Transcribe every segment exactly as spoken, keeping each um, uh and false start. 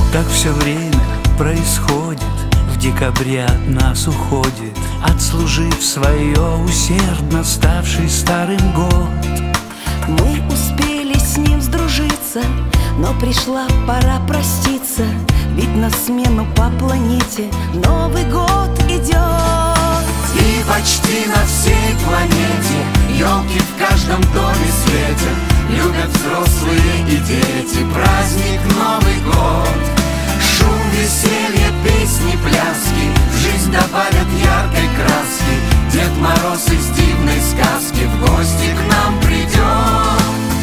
Так все время происходит, в декабре от нас уходит, отслужив свое усердно ставший старым год. Мы успели с ним сдружиться, но пришла пора проститься, ведь на смену по планете Новый год идет. И почти на всей планете елки в каждом доме светят, любят взрослые и дети праздник Новый год. Шум, веселье, песни, пляски в жизнь добавят яркой краски. Дед Мороз из дивной сказки в гости к нам придет.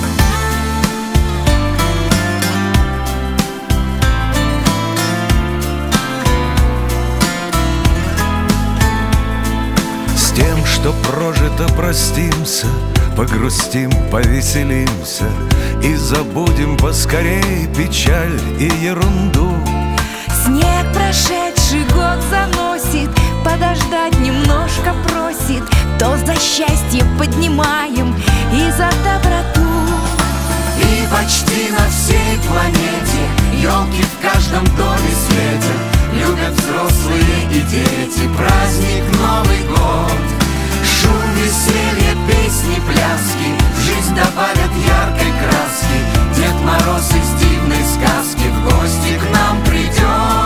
С тем, что прожито, простимся, погрустим, повеселимся и забудем поскорей печаль и ерунду. Снег прошедший год заносит, подождать немножко просит. То за счастье поднимаем и за доброту. И почти на всей планете елки в каждом доме светят, любят взрослые и дети праздник Новый год. Шум, веселье, песни, пляски в жизнь добавят яркой краски. Дед Мороз из дивной сказки в гости к нам придет.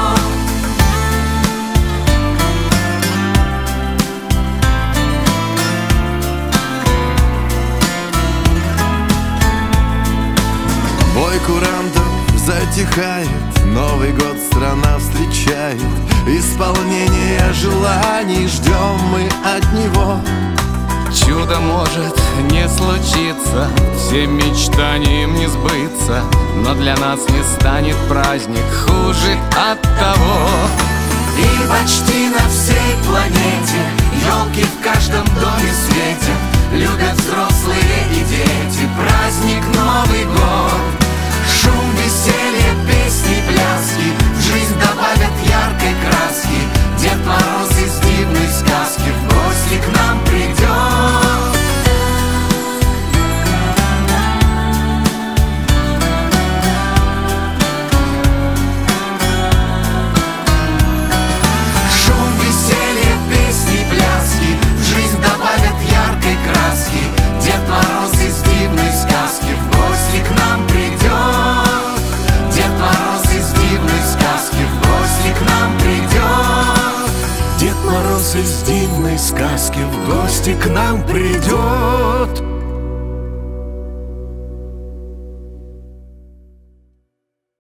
Бой курантов затихает, Новый год страна встречает, исполнение желаний ждем мы от него. Чудо может не случиться, всем мечтаниям не сбыться, но для нас не станет праздник хуже от того. И почти на всей планете елки в каждом доме светят, любят взрослые и дети праздник Новый год. Шум, веселье, песни, пляски в жизнь добавят яркой краски. Дед Мороз из дивной сказки в гости к нам придет. Шум, веселье, песни, пляски в жизнь добавят яркой краски. Дед Мороз из дивной сказки в гости к нам придет. Дед Мороз из дивной сказки в гости к нам придет. Дед Мороз из дивной сказки в гости к нам придет.